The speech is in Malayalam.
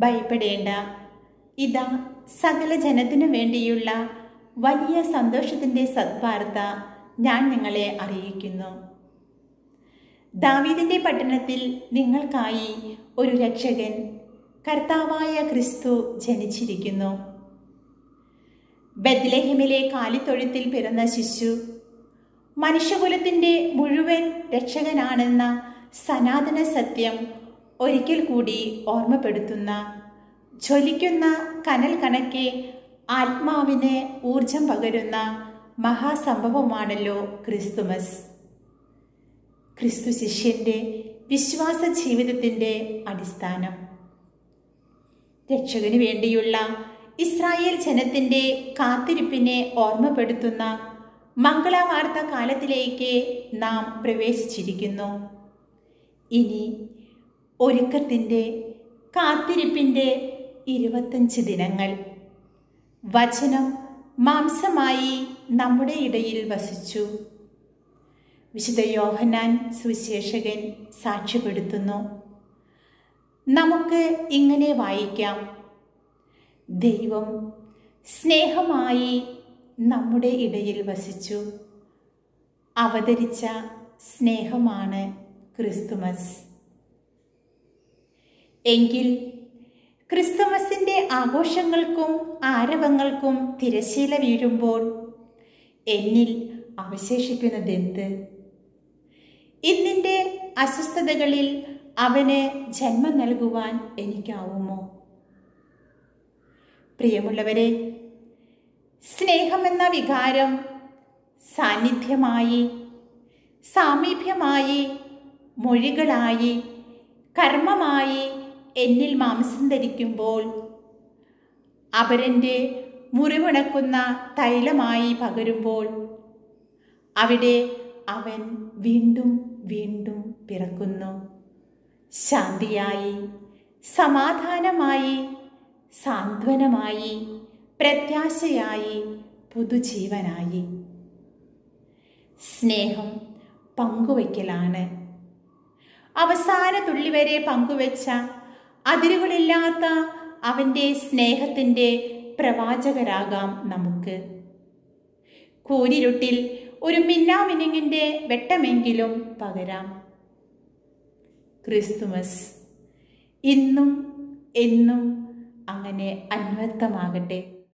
ഭയപ്പെടേണ്ട, ഇതാ സകല ജനത്തിനു വേണ്ടിയുള്ള വലിയ സന്തോഷത്തിൻ്റെ സദ്വാർത്ത ഞാൻ നിങ്ങളെ അറിയിക്കുന്നു. ദാവീദിന്റെ പട്ടണത്തിൽ നിങ്ങൾക്കായി ഒരു രക്ഷകൻ, കർത്താവായ ക്രിസ്തു ജനിച്ചിരിക്കുന്നു. ബത്ലഹേമിലെ കാലിത്തൊഴുത്തിൽ പിറന്ന ശിശു മനുഷ്യകുലത്തിൻ്റെ മുഴുവൻ രക്ഷകനാണെന്ന സനാതന സത്യം ഒരിക്കൽ കൂടി ഓർമ്മപ്പെടുത്തുന്ന, ജ്വലിക്കുന്ന കനൽ കണക്കെ ആത്മാവിന് ഊർജം പകരുന്ന മഹാസംഭവമാണല്ലോ ക്രിസ്തുമസ്. ക്രിസ്തു ശിഷ്യന്റെ വിശ്വാസ ജീവിതത്തിൻ്റെ അടിസ്ഥാനം. രക്ഷകന് വേണ്ടിയുള്ള ഇസ്രായേൽ ജനത്തിൻ്റെ കാത്തിരിപ്പിനെ ഓർമ്മപ്പെടുത്തുന്ന മംഗളവാർത്ത കാലത്തിലേക്ക് നാം പ്രവേശിച്ചിരിക്കുന്നു. ഇനി ഒരുക്കത്തിൻ്റെ, കാത്തിരിപ്പിൻ്റെ 25 ദിനങ്ങൾ. വചനം മാംസമായി നമ്മുടെ ഇടയിൽ വസിച്ചു. വിശുദ്ധ യോഹന്നാൻ സുവിശേഷകൻ സാക്ഷ്യപ്പെടുത്തുന്നു. നമുക്ക് ഇങ്ങനെ വായിക്കാം: ദൈവം സ്നേഹമായി നമ്മുടെ ഇടയിൽ വസിച്ചു. അവതരിച്ച സ്നേഹമാണ് ക്രിസ്തുമസ്. എങ്കിൽ ക്രിസ്തുമസിൻ്റെ ആഘോഷങ്ങൾക്കും ആരവങ്ങൾക്കും തിരശ്ശീല വീഴുമ്പോൾ എന്നിൽ അവശേഷിക്കുന്നതെന്ത്? ഇന്നിൻ്റെ അസ്വസ്ഥതകളിൽ അവന് ജന്മം നൽകുവാൻ എനിക്കാവുമോ? പ്രിയമുള്ളവരെ, സ്നേഹമെന്ന വികാരം സാന്നിധ്യമായി, സാമീപ്യമായി, മൊഴികളായി, കർമ്മമായി എന്നിൽ മാംസം ധരിക്കുമ്പോൾ അപരൻ്റെ മുറിവുണക്കുന്ന തൈലമായി പകരുമ്പോൾ അവിടെ അവൻ വീണ്ടും വീണ്ടും പിറക്കുന്നു. ശാന്തിയായി, സമാധാനമായി, സാന്ത്വനമായി, പ്രത്യാശയായി, പുതുജീവനായി. സ്നേഹം പങ്കുവയ്ക്കലാണ്. അവസാന തുള്ളി വരെ പങ്കുവെച്ച, അതിരുകളില്ലാത്ത അവൻ്റെ സ്നേഹത്തിൻ്റെ പ്രവാചകരാകാം നമുക്ക്. കൂരിരുട്ടിൽ ഒരു മിന്നാമിനുങ്ങിൻ്റെ വെട്ടമെങ്കിലും പകരാം. ക്രിസ്തുമസ് ഇന്നും എന്നും അങ്ങനെ അന്വർത്ഥമാകട്ടെ.